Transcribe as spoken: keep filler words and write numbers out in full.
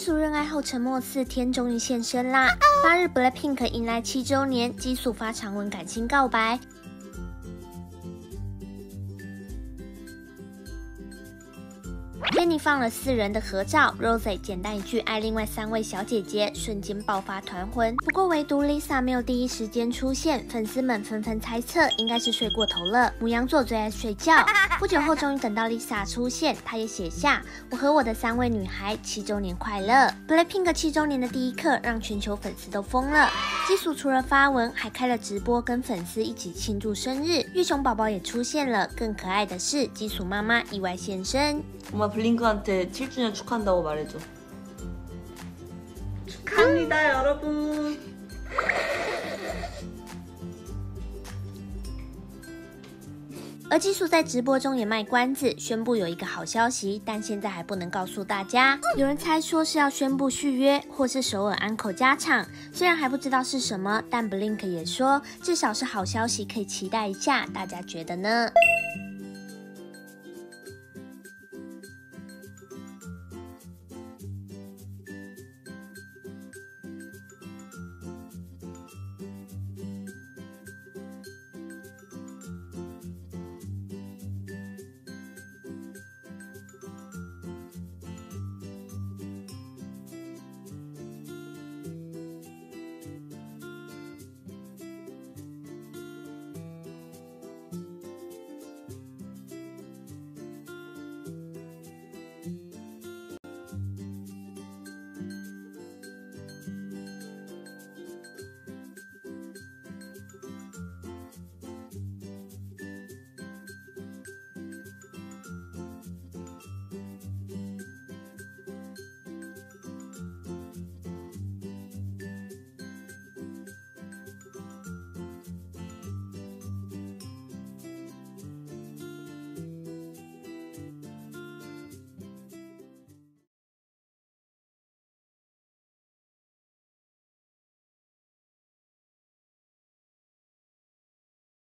素认爱后沉默四天，终于现身啦！八日 BLACKPINK 迎来七周年，基素发长文感性告白。Jennie 放了四人的合照 ，Rose 简单一句爱另外三位小姐姐，瞬间爆发团婚。不过唯独 Lisa 没有第一时间出现，粉丝们纷纷猜测应该是睡过头了。牡羊座最爱睡觉。不久后终于等到 Lisa 出现，她也写下：“我和我的三位女孩七周年快乐。” BLACKPINK 七周年的第一刻让全球粉丝都疯了。基素除了发文，还开了直播跟粉丝一起庆祝生日。玉熊宝宝也出现了，更可爱的是基素妈妈意外现身。 엄마 블링크한테 칠 주년 축하한다고 말해줘. 축하합니다, 여러분. 而基素在直播中也卖关子，宣布有一个好消息，但现在还不能告诉大家。有人猜说是要宣布续约，或是首尔安口加场，虽然还不知道是什么，但 BLINK 也说至少是好消息，可以期待一下。大家觉得呢？